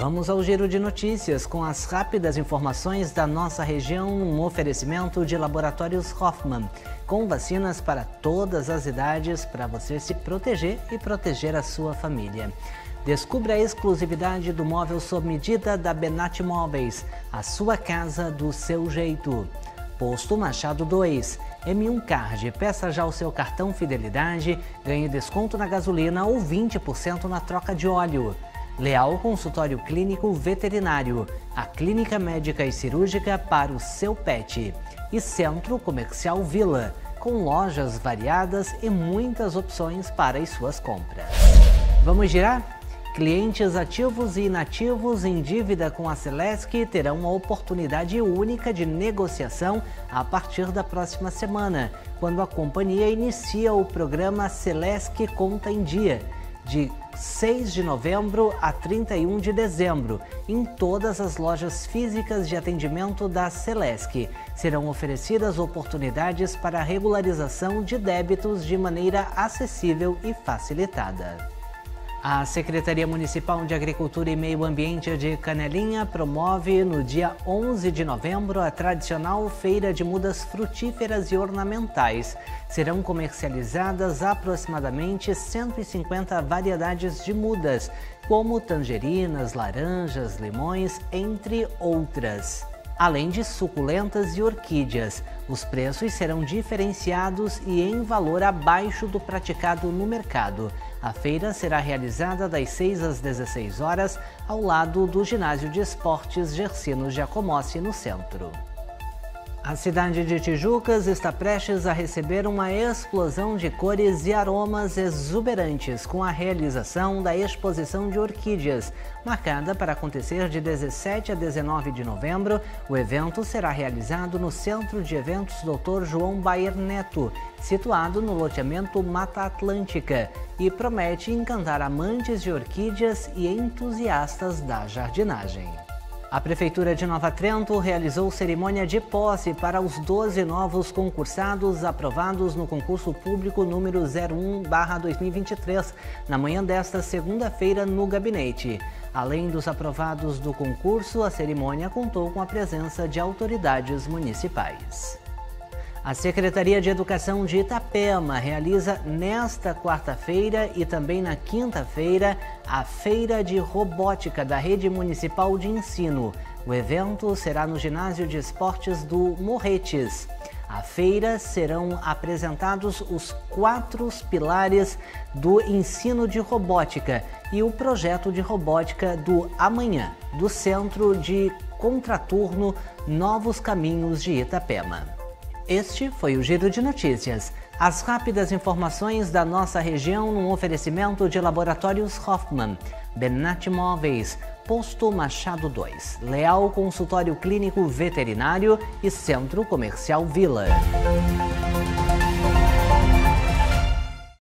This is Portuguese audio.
Vamos ao giro de notícias com as rápidas informações da nossa região, um oferecimento de Laboratórios Hoffmann, com vacinas para todas as idades para você se proteger e proteger a sua família. Descubra a exclusividade do móvel sob medida da Benatti Móveis, a sua casa do seu jeito. Posto Machado 2, M1 Card, peça já o seu cartão Fidelidade, ganhe desconto na gasolina ou 20% na troca de óleo. Leal Consultório Clínico Veterinário, a clínica médica e cirúrgica para o seu pet. E Centro Comercial Vila, com lojas variadas e muitas opções para as suas compras. Vamos girar? Clientes ativos e inativos em dívida com a Celesc terão uma oportunidade única de negociação a partir da próxima semana, quando a companhia inicia o programa Celesc Conta em Dia, de 6 de novembro a 31 de dezembro, em todas as lojas físicas de atendimento da Celesc. Serão oferecidas oportunidades para a regularização de débitos de maneira acessível e facilitada. A Secretaria Municipal de Agricultura e Meio Ambiente de Canelinha promove no dia 11 de novembro a tradicional Feira de Mudas Frutíferas e Ornamentais. Serão comercializadas aproximadamente 150 variedades de mudas, como tangerinas, laranjas, limões, entre outras, além de suculentas e orquídeas. Os preços serão diferenciados e em valor abaixo do praticado no mercado. A feira será realizada das 6 às 16 horas, ao lado do Ginásio de Esportes Gersino Giacomossi, no centro. A cidade de Tijucas está prestes a receber uma explosão de cores e aromas exuberantes com a realização da Exposição de Orquídeas, marcada para acontecer de 17 a 19 de novembro. O evento será realizado no Centro de Eventos Dr. João Baier Neto, situado no loteamento Mata Atlântica, e promete encantar amantes de orquídeas e entusiastas da jardinagem. A Prefeitura de Nova Trento realizou cerimônia de posse para os 12 novos concursados aprovados no concurso público número 01/2023, na manhã desta segunda-feira no gabinete. Além dos aprovados do concurso, a cerimônia contou com a presença de autoridades municipais. A Secretaria de Educação de Itapema realiza nesta quarta-feira e também na quinta-feira a Feira de Robótica da Rede Municipal de Ensino. O evento será no Ginásio de Esportes do Morretes. À feira serão apresentados os 4 pilares do ensino de robótica e o projeto de robótica do amanhã, do Centro de Contraturno Novos Caminhos de Itapema. Este foi o Giro de Notícias. As rápidas informações da nossa região num oferecimento de Laboratórios Hoffmann, Benatti Móveis, Posto Machado 2, Leal Consultório Clínico Veterinário e Centro Comercial Vila.